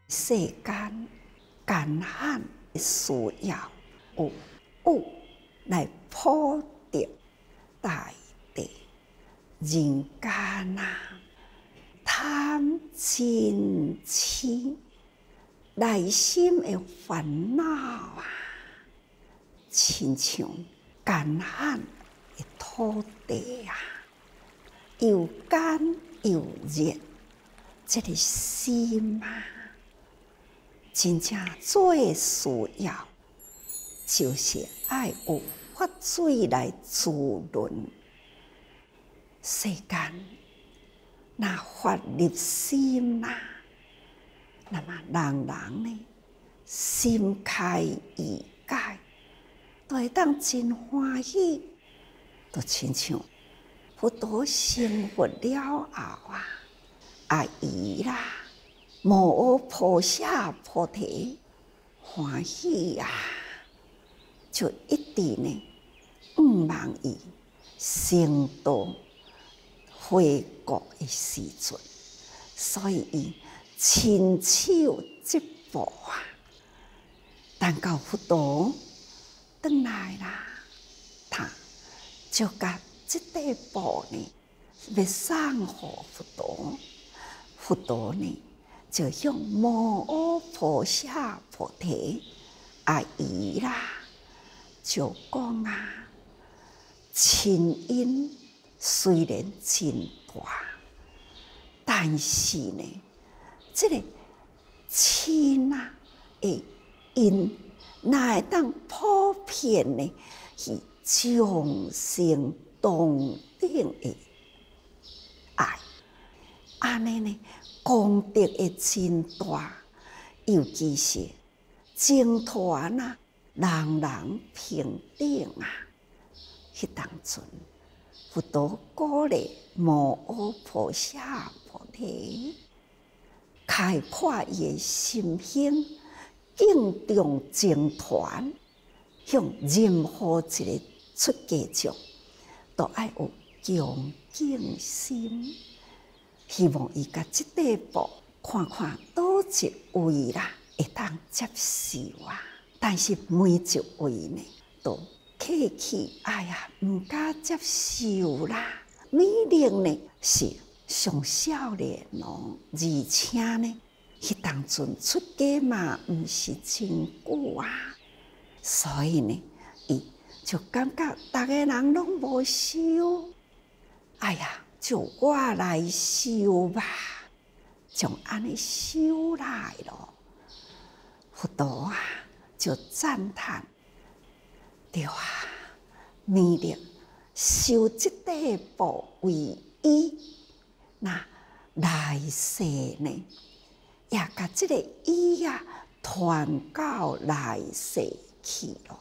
世间艰难的需要，有物来普渡大地。人间啊，贪嗔痴，内心的烦恼啊，亲像干旱的土地啊，又干又热，这个心啊，真正最需要就是爱有法水来滋润。世间若法入心啦，那么人人呢心开意解，都会当真欢喜，就亲像佛陀成佛了后啊，阿姨啦，摩诃菩萨菩提欢喜啊，就一直呢望伊成道回国的时阵，所以伊亲手一步啊，等到佛陀转来啦，他就甲这块布呢，要送互佛陀。佛陀呢，就向摩诃菩萨菩提阿姨啦，就讲啊，亲因虽然真大，但是呢，这个亲啊的因，哪会当普遍呢？是众生同等的爱，安尼呢，功德会真大，尤其是僧团啊，人人平等啊，迄当阵。佛陀鼓励摩诃菩萨菩提，开阔伊的心胸，敬重僧团，向任何一个出家众都爱有恭敬心。希望伊甲这块布看看倒一位啦，会当接受啊。但是每一位呢，都客气，哎呀，唔敢接受啦。美玲呢是上少年咯，而且呢，迄当阵出家嘛，唔是真久啊，所以呢，伊就感觉大家人拢无收，哎呀，就我来收吧，就安尼收来咯。佛陀啊，就赞叹。对啊，美丽收这块布为衣，那来世呢，也甲这个衣啊传到来世去咯。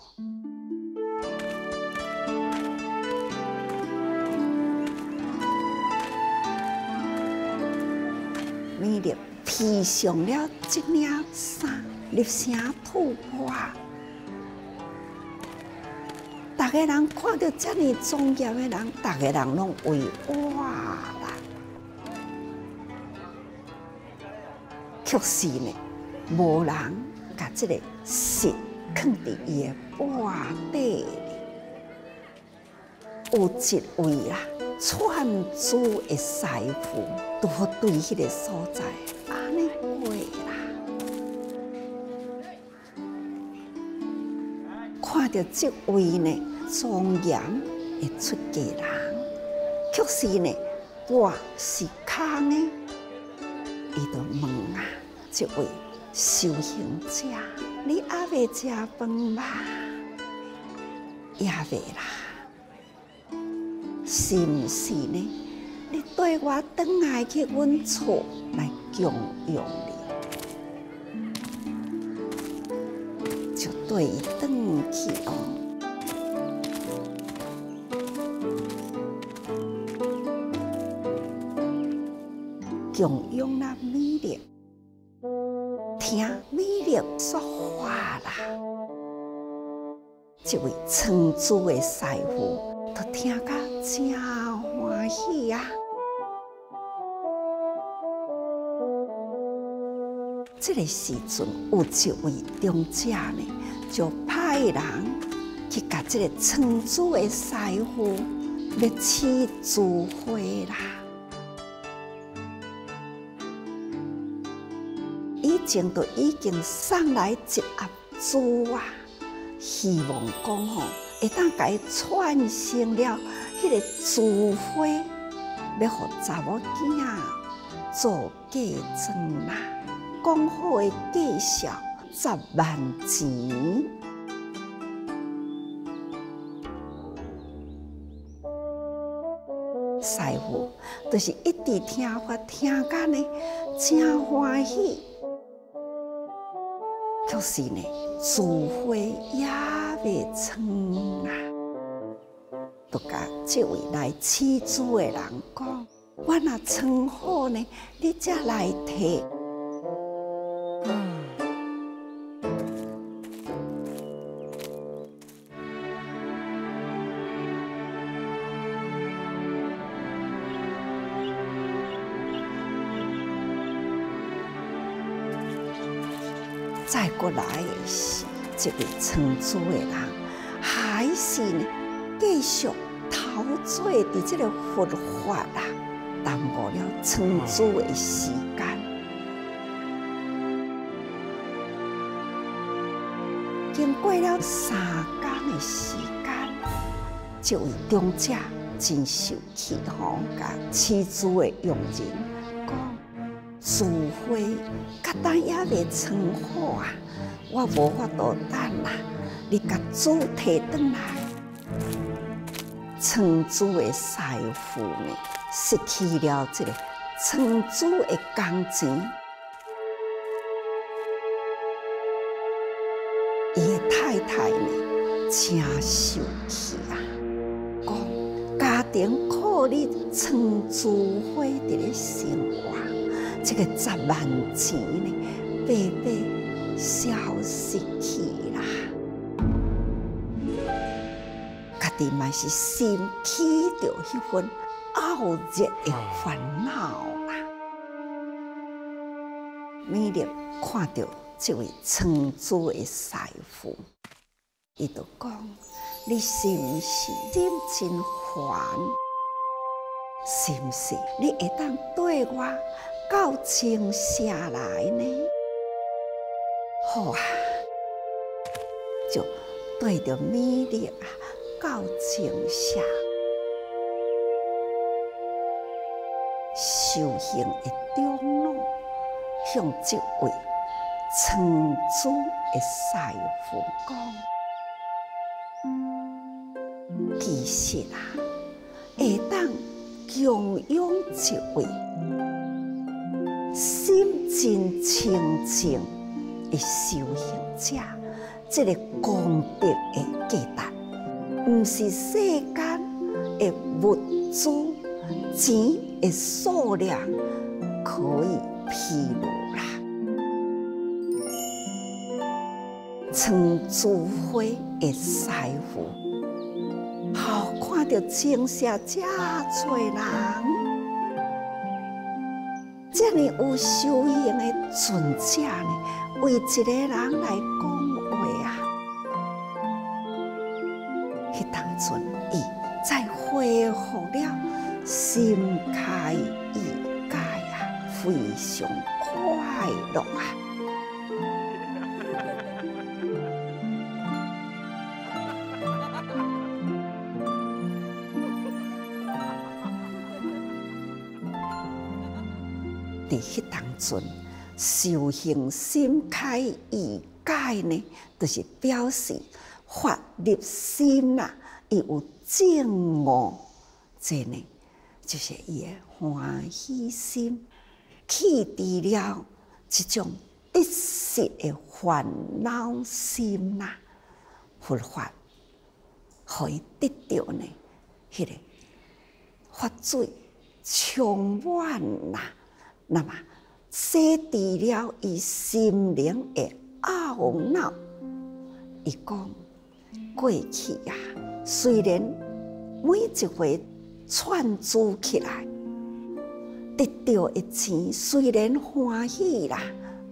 美丽披上了这领衫，立声吐破。大家人看到这么庄严的人，大家人拢为哇啦。却是呢，无人把这个石放伫伊的钵底里。有一位啦，串珠的师傅，都对迄个所在安尼过啦。看到这位呢庄严的出家人，却是呢我是空的，伊就问啊，这位修行者，你还未食饭吧？也未啦，是毋是呢？你带我转来去阮厝来供养你，就对伊转去哦。供养那美丽，听美丽说话啦。这位藏珠的师傅，都听甲真欢喜啊！ 这个时阵，有一位中者呢，就派人去甲这个村主的师傅要起朱花啦。以前都已经送来一盒珠啊，希望讲吼，会当甲伊串成了迄个珠花，要互查某囝做嫁妆啦。讲好的价数10万钱。师傅就是一直听法，听干呢，真欢喜。可是呢，珠花也未成啦，就甲这位来起珠的人讲：我若成好呢，你才来摕。再过来的是，这位村主的人，还是呢继续陶醉伫这个佛法啦，耽误了村主的时间。经过了3天的时间，这位中者真受气吼，甲起珠的佣人讲。珠花甲等也未成好啊，我无法度等啦，你甲珠摕转来。村主的师傅呢，失去了这个村主的工钱，伊的太太呢，真受气啊，讲家庭靠你村珠花伫咧生活。这个10万钱呢，白白消失去啦。家己嘛是心起着迄份傲热的烦恼啦。美丽看到这位村主的师傅，伊就讲：你是毋是心真烦？是毋是你会当对我？到静下来呢，好啊，就对着美丽啊，到静下，修行的中路，向这位村主的师傅讲，其实啊，会当供养一位。心真清净的修行者，这个功德的价值，唔是世间的物资、钱的数量可以披露啦。村珠花的师傅，好看到青社这多人。这么有修行的尊者呢，为一个人来讲话啊！迄当阵，伊再恢复了心开意解啊，非常快乐啊！伫迄当阵，修行心开意解呢，就是表示发入心啦，伊有正悟，这呢就是伊的欢喜心，去除了这种得失的烦恼心啦。佛法可以得到呢，迄个法水充满啦。那么洗涤了伊心灵的懊恼。伊讲过去啊，虽然每一回串珠起来，得到的钱虽然欢喜啦，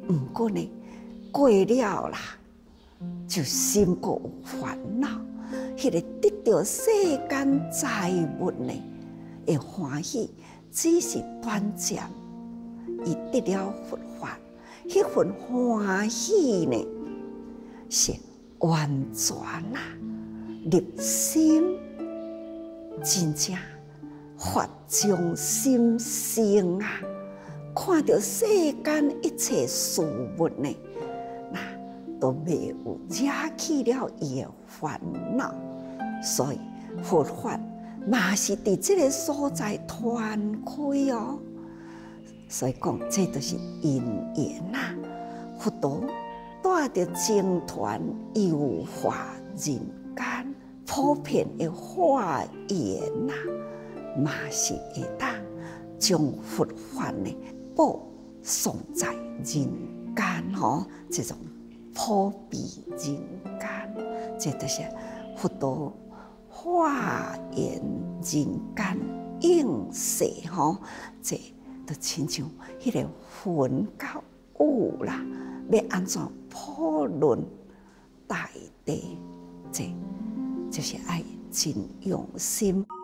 毋过呢，过了啦，就心过有烦恼。迄个得到世间财物呢，会欢喜，只是短暂。伊得了佛法，迄份欢喜呢，是完全啊，入心，真正法从心生啊！看到世间一切事物呢，那都未有惹起了伊的烦恼，所以佛法嘛是伫这个所在传开哦。所以讲，这就是因缘啊！佛陀带着僧团游化人间，普遍的化缘啊，嘛是会当将佛法呢播送在人间吼，这种普庇人间，这就是佛陀化缘人间应世吼，这就亲像迄个云甲雾啦，要安怎普润大地，这就是爱真用心。